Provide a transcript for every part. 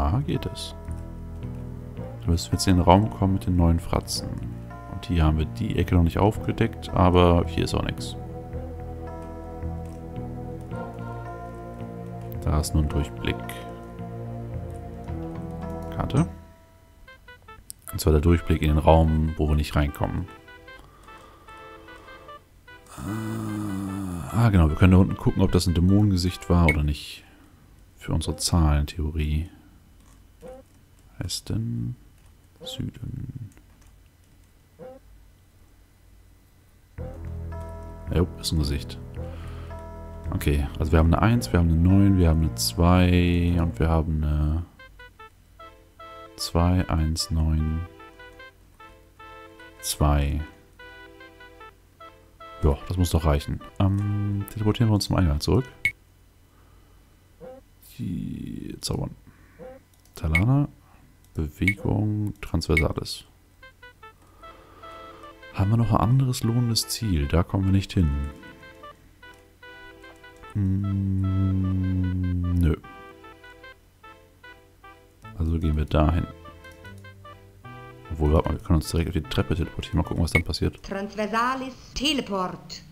Da geht es. Du wirst jetzt in den Raum kommen mit den neuen Fratzen. Und hier haben wir die Ecke noch nicht aufgedeckt, aber hier ist auch nichts. Da ist nur ein Durchblick. Karte. Und zwar der Durchblick in den Raum, wo wir nicht reinkommen. Genau, wir können da unten gucken, ob das ein Dämonengesicht war oder nicht. Für unsere Zahlentheorie. Westen, Süden. Ja, ist ein Gesicht. Okay, also wir haben eine 1, wir haben eine 9, wir haben eine 2 und wir haben eine 2, 1, 9, 2. Ja, das muss doch reichen. Teleportieren wir uns zum Eingang zurück. Zaubern. Talana. Bewegung. Transversalis. Haben wir noch ein anderes lohnendes Ziel? Da kommen wir nicht hin. Nö. Also gehen wir dahin. Obwohl, warte mal, wir können uns direkt auf die Treppe teleportieren. Mal gucken, was dann passiert. Transversalis Teleport.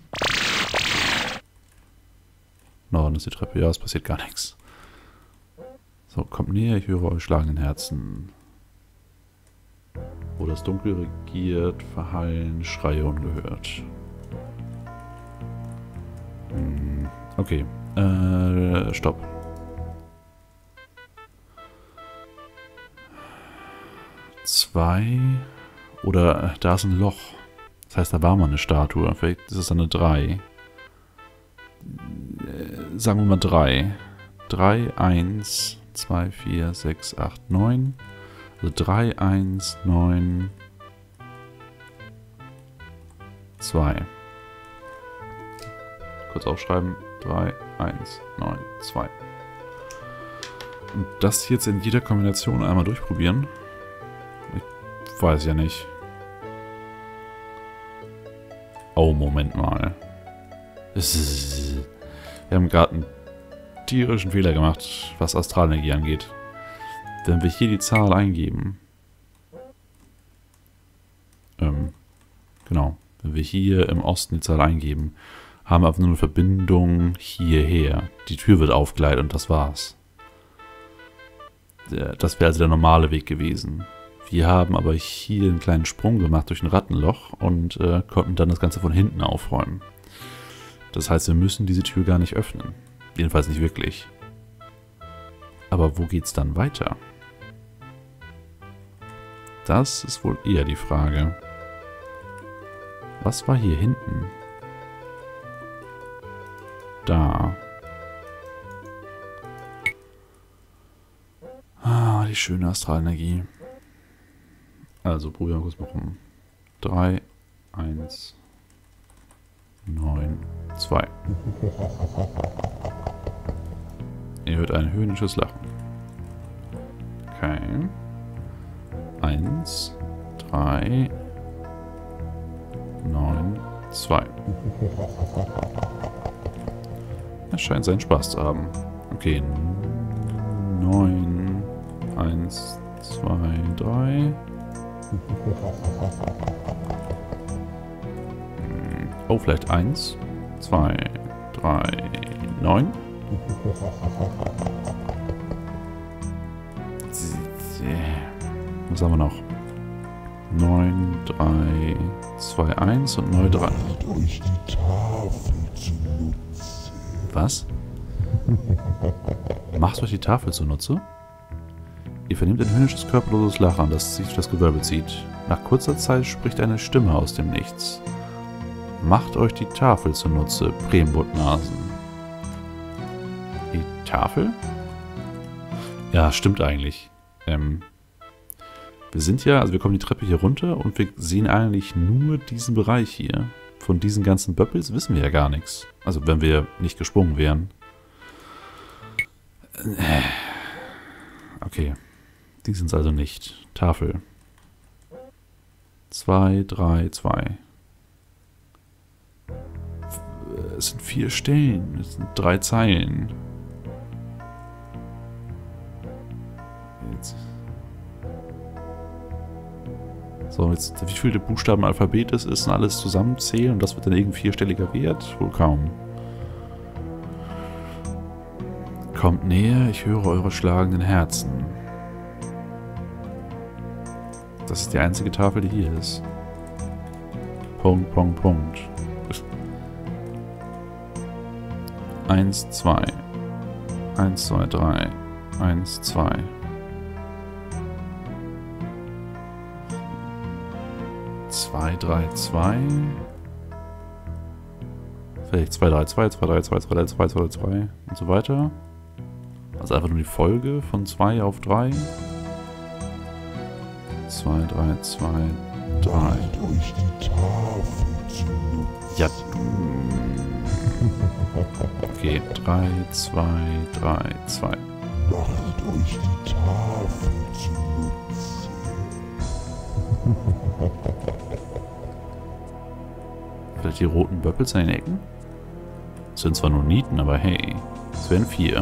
Norden ist die Treppe. Ja, es passiert gar nichts. So, kommt näher, ich höre euch schlagenden Herzen. Wo das Dunkel regiert, verhallen Schreie ungehört. Okay. Stopp. Zwei. Oder da ist ein Loch. Das heißt, da war mal eine Statue. Vielleicht ist es dann eine 3. Sagen wir mal 3. 3, 1, 2, 4, 6, 8, 9. Also 3, 1, 9, 2. Kurz aufschreiben. 3, 1, 9, 2. Und das jetzt in jeder Kombination einmal durchprobieren. Ich weiß ja nicht. Oh, Moment mal. Wir haben gerade einen tierischen Fehler gemacht, was Astralenergie angeht. Wenn wir hier die Zahl eingeben. Genau. Wenn wir hier im Osten die Zahl eingeben, haben wir einfach nur eine Verbindung hierher. Die Tür wird aufgeleitet und das war's. Das wäre also der normale Weg gewesen. Wir haben aber hier einen kleinen Sprung gemacht durch ein Rattenloch und konnten dann das Ganze von hinten aufräumen. Das heißt, wir müssen diese Tür gar nicht öffnen. Jedenfalls nicht wirklich. Aber wo geht's dann weiter? Das ist wohl eher die Frage. Was war hier hinten? Da. Ah, die schöne Astralenergie. Also probieren wir kurz mal rum. 3, 1, 9, 2. Ihr hört ein höhnisches Lachen. Okay. 1, 3, 9, 2. Er scheint seinen Spaß zu haben. Okay. 9, 1, 2, 3. Oh, vielleicht 1, 2, 3, 9. Was haben wir noch? 9, 3, 2, 1 und 9, 3. Was? Macht euch die Tafel zunutze? Ihr vernehmt ein höhnisches, körperloses Lachen, das sich durch das Gewölbe zieht. Nach kurzer Zeit spricht eine Stimme aus dem Nichts. Macht euch die Tafel zunutze, Brembuttnasen. Die Tafel? Ja, stimmt eigentlich. Wir sind ja, also wir kommen die Treppe hier runter und wir sehen eigentlich nur diesen Bereich hier. Von diesen ganzen Böppels wissen wir ja gar nichts. Also wenn wir nicht gesprungen wären. Okay. Die sind es also nicht. Tafel. 2, 3, 2. Es sind 4 Stellen. Es sind 3 Zeilen. jetzt. So, jetzt wie viele Buchstaben Alphabet es ist und alles zusammenzählen und das wird dann irgendein vierstelliger Wert? Wohl kaum. Kommt näher, ich höre eure schlagenden Herzen. Das ist die einzige Tafel, die hier ist. Punkt, Punkt, Punkt. 1, 2. 1, 2, 3. 1, 2. Zwei, drei, zwei. Vielleicht 2, 3, 2, 2, 3, 2, 2, 3, 2, 2, 2 und so weiter. Also einfach nur die Folge von 2 auf 3. 2, 3, 2, 3. Euch die Tafel zu nutzen. Ja. Okay, 3, 2, 3, 2. Macht euch die Tafel zu nutzen. Vielleicht die roten Böppels an den Ecken? Das sind zwar nur Nieten, aber hey, es wären 4.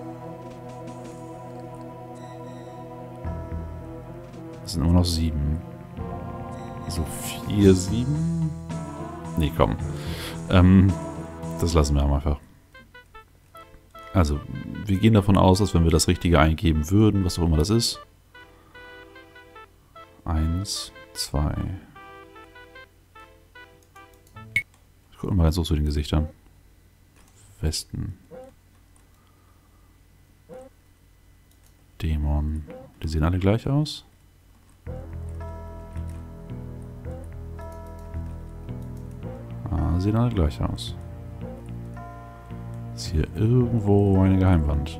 Das sind immer noch 7. So 4, 7? Nee, komm. Das lassen wir einfach. Also, wir gehen davon aus, dass wenn wir das Richtige eingeben würden, was auch immer das ist. 1, 2. Ich gucke mal ganz so zu den Gesichtern. Westen. Dämon. Die sehen alle gleich aus. Ah, sehen alle gleich aus. Ist hier irgendwo eine Geheimwand?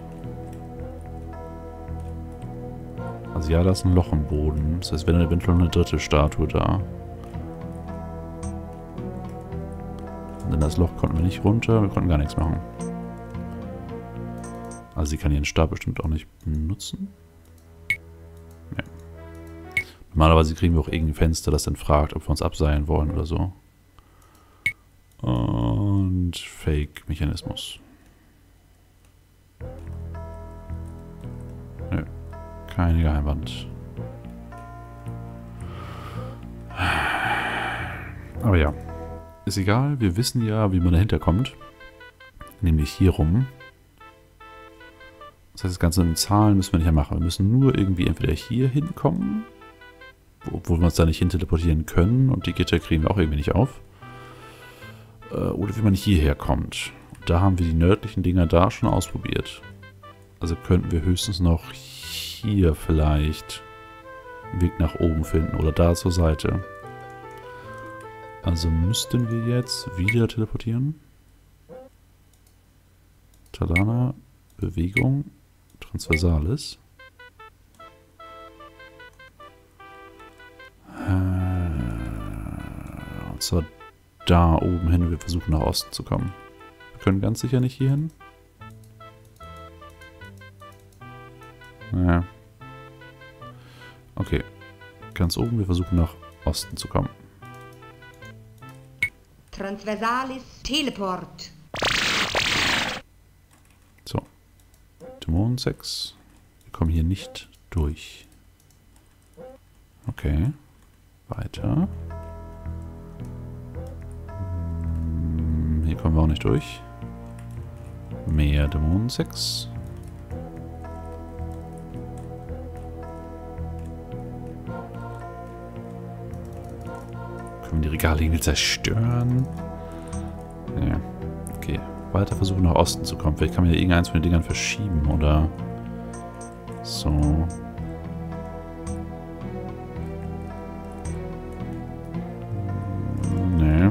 Also ja, da ist ein Loch im Boden. Das heißt, wenn dann eventuell eine dritte Statue da. Und in das Loch konnten wir nicht runter. Wir konnten gar nichts machen. Also sie kann ihren Stab bestimmt auch nicht benutzen. Nee. Normalerweise kriegen wir auch irgendein Fenster, das dann fragt, ob wir uns abseilen wollen oder so. Und Fake-Mechanismus. Nö. Keine Geheimwand. Aber ja. Ist egal, wir wissen ja, wie man dahinter kommt. Nämlich hier rum. Das heißt, das Ganze in Zahlen müssen wir nicht mehr machen. Wir müssen nur irgendwie entweder hier hinkommen, obwohl wir uns da nicht hin teleportieren können und die Gitter kriegen wir auch irgendwie nicht auf. Oder wie man hierher kommt. Da haben wir die nördlichen Dinger da schon ausprobiert. Also könnten wir höchstens noch hier vielleicht einen Weg nach oben finden oder da zur Seite. Also müssten wir jetzt wieder teleportieren. Talana, Bewegung, Transversalis. Und zwar da oben hin und wir versuchen nach Osten zu kommen. Wir können ganz sicher nicht hier hin. Naja. Okay. Ganz oben, wir versuchen nach Osten zu kommen. Transversalis Teleport. So. Dämonen 6. Wir kommen hier nicht durch. Okay. Weiter. Hier kommen wir auch nicht durch. Mehr Dämonen 6. Können wir die Regale irgendwie zerstören? Ja. Okay. Weiter versuchen nach Osten zu kommen. Vielleicht kann man ja irgendeins von den Dingern verschieben oder so. Nee.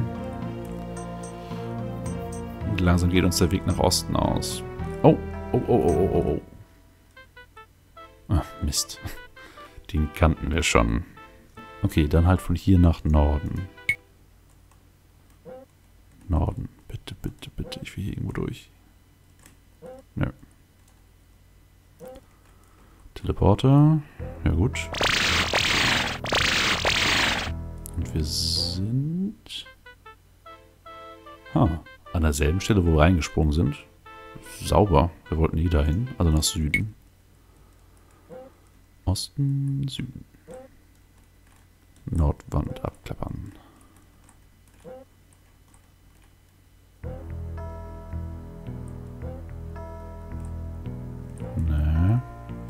Und langsam geht uns der Weg nach Osten aus. Oh, oh, oh, oh, oh, oh. Ach, Mist. Den kannten wir schon. Okay, dann halt von hier nach Norden. Norden. Bitte, bitte, bitte. Ich will hier irgendwo durch. Nö. Teleporter. Ja gut. Und wir sind... an derselben Stelle, wo wir reingesprungen sind. Sauber. Wir wollten nie dahin. Also nach Süden. Osten, Süden. Nordwand abklappern. Ne.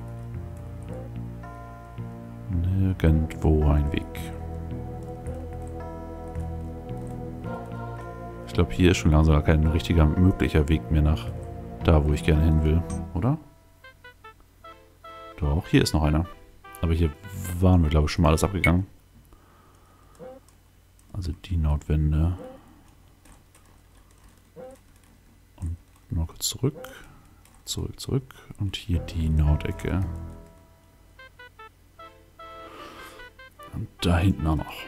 Nirgendwo ein Weg. Ich glaube, hier ist schon langsam kein richtiger möglicher Weg mehr nach da, wo ich gerne hin will, oder? Doch, hier ist noch einer. Aber hier waren wir, glaube ich, schon mal alles abgegangen. Also die Nordwände. Und mal kurz zurück. Zurück. Und hier die Nordecke. Und da hinten auch noch.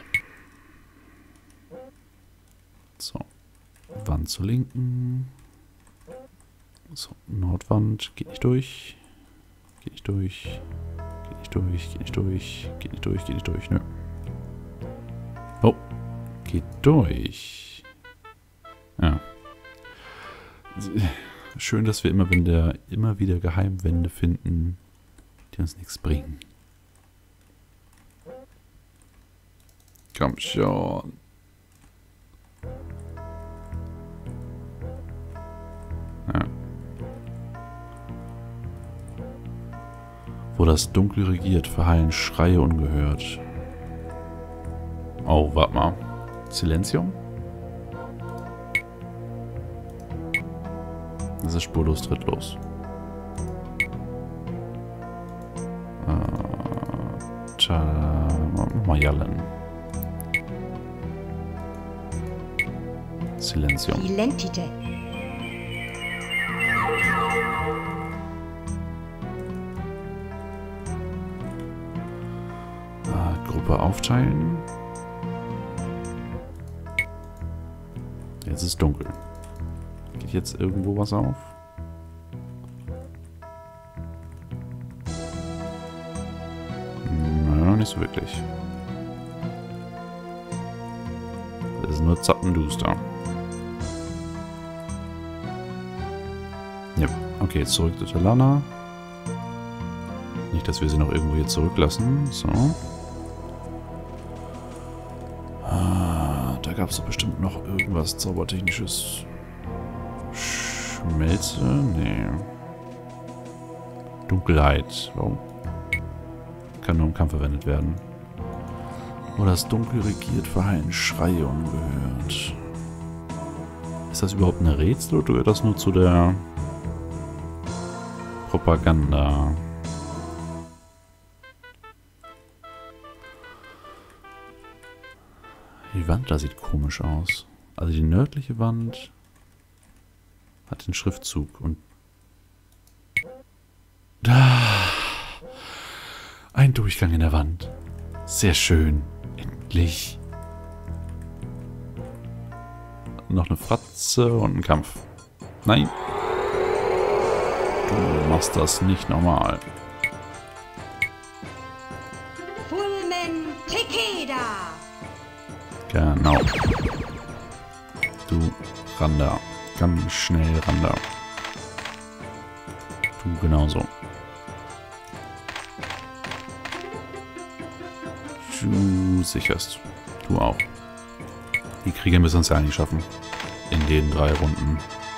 So. Wand zur Linken. So, Nordwand. Geht nicht durch. Geht nicht durch. Geht nicht durch. Geht nicht durch. Geht nicht durch. Geht nicht durch. Nö. Oh. Geht durch. Ja. Schön, dass wir immer wieder Geheimwände finden, die uns nichts bringen. Komm schon. Ja. Wo das Dunkel regiert, verhallen Schreie ungehört. Oh, warte mal. Silenzium? Das ist spurlos trittlos. Majallen. Silenzium. Silentite. Gruppe aufteilen. Jetzt ist dunkel. Geht jetzt irgendwo was auf? Naja, nicht so wirklich. Das ist nur zappenduster. Ja, okay, jetzt zurück zu Talana. Nicht, dass wir sie noch irgendwo hier zurücklassen. So. Da gab es doch bestimmt noch irgendwas Zaubertechnisches. Schmelze? Nee. Dunkelheit. Oh. Kann nur im Kampf verwendet werden. Wo das Dunkel regiert, verhallen Schreie ungehört. Ist das überhaupt ein Rätsel oder gehört das nur zu der Propaganda? Die Wand da sieht komisch aus. Also die nördliche Wand hat den Schriftzug und... Ein Durchgang in der Wand. Sehr schön. Endlich. Noch eine Fratze und ein Kampf. Nein. Du machst das nicht normal. Fulmen Tekeda. Genau. Du ran da. Ganz schnell ran da. Du genauso. Du sicherst. Du auch. Die Krieger müssen uns ja eigentlich schaffen. In den 3 Runden.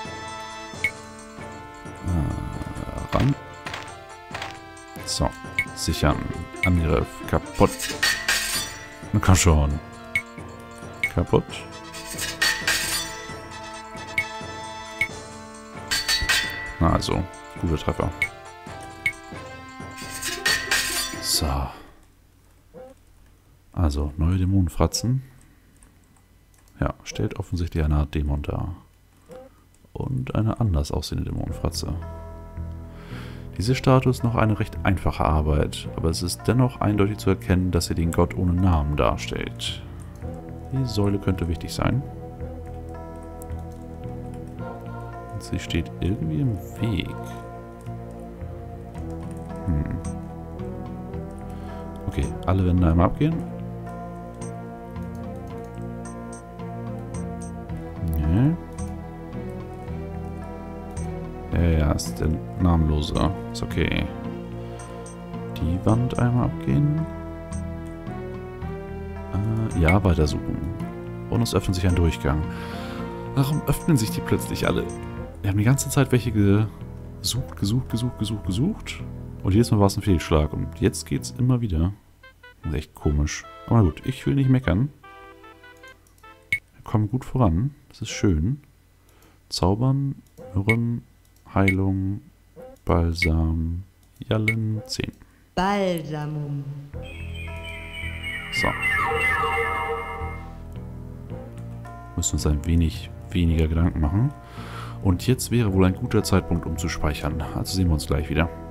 Ran. So. Sichern. Angriff. Kaputt. Na komm schon. Kaputt. Na also. Guter Treffer. So. Also, neue Dämonenfratzen. Ja, stellt offensichtlich eine Art Dämon dar. Und eine anders aussehende Dämonenfratze. Diese Statue ist noch eine recht einfache Arbeit, aber es ist dennoch eindeutig zu erkennen, dass sie den Gott ohne Namen darstellt. Die Säule könnte wichtig sein. Und sie steht irgendwie im Weg. Okay, alle Wände einmal abgehen. Nee. Ja, ist der Namenlose. Ist okay. die Wand einmal abgehen. Ja, weitersuchen. Und es öffnet sich ein Durchgang. Warum öffnen sich die plötzlich alle? Wir haben die ganze Zeit welche gesucht. Und jedes Mal war es ein Fehlschlag. Und jetzt geht's immer wieder. Das ist echt komisch. Aber gut, ich will nicht meckern. Wir kommen gut voran. Das ist schön. Zaubern, Myrren, Heilung, Balsam, Jallen, 10. Balsamum. So. Müssen uns ein wenig weniger Gedanken machen. Und jetzt wäre wohl ein guter Zeitpunkt, um zu speichern. Also sehen wir uns gleich wieder.